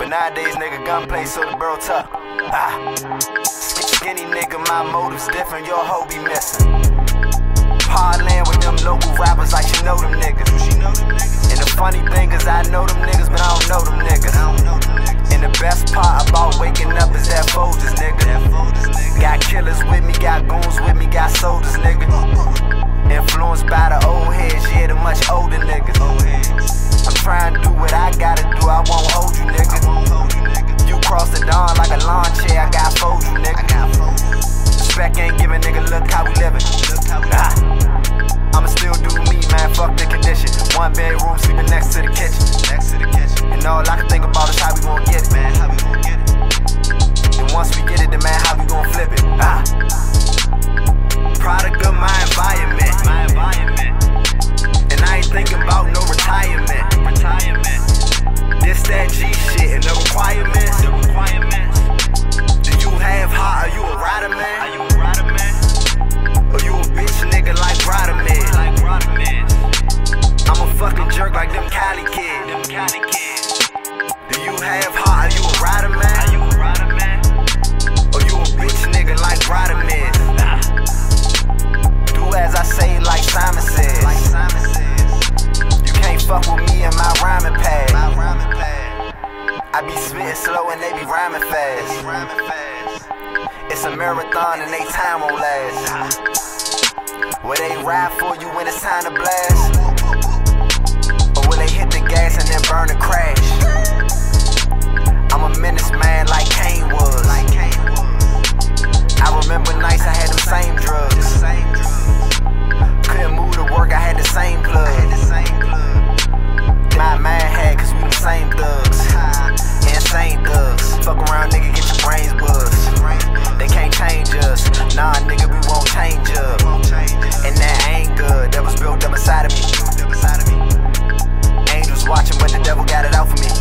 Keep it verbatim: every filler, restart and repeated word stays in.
But nowadays, nigga, gunplay so the bro tough. Ah. Skinny nigga, my motives different, your hoe be missing. Parlaying with them local rappers like she know them niggas. And the funny thing is I know them niggas, but I don't know them niggas. And the best part about waking up is that Folgers, nigga. Got killers with me, got goons with me, got soldiers, nigga. Influenced by the old heads, yeah, the much older niggas. I'm trying to do what I gotta do, I won't hold you, nigga. You cross the dawn like a lawn chair, I got fold you, nigga. Respect ain't giving, nigga, look how we living. Ah. I'ma still do me, man, fuck the condition. One bedroom, sleeping next to the kitchen. Next to the kitchen. And all I can think about is how we gon' get it, man. How we gon' get it? And once we get it, then man, how we gon' flip it? Ah. Product of my environment. My environment. And I ain't thinking about no retirement. Retirement. This that G shit and the requirements. The requirements. Do you have heart? Are you a rider, man? Are you a rider, man? Or you a bitch nigga like Rodman? Like Rodman. I'm a fucking jerk like them Cali kids. Them Cali kids. Do you have heart? Are you a rider, man? Are you a rider, man? Or you a bitch nigga like Rodman? Nah. Do as I say, like Simon says. Like Simon says. You can't fuck with me and my rhyming pad. My rhyming pad. I be spitting slow and they be rhyming fast. They be rhyming fast. It's a marathon and they time won't last. Will they ride for you when it's time to blast? Or will they hit the gas and then burn and crash? I'm a menace, man, like Kane was. Like Kane was. I remember nights I had them same drugs. The same drugs. Couldn't move to work, I had the same plug. I had the same plug. My man had, cause we the same thugs. Insane thugs. Fuck around, nigga, get your brains buzzed. They can't change us. Nah, nigga, we won't change up. And that ain't good. That was built up inside of me. Angels watching, but the devil got it out for me.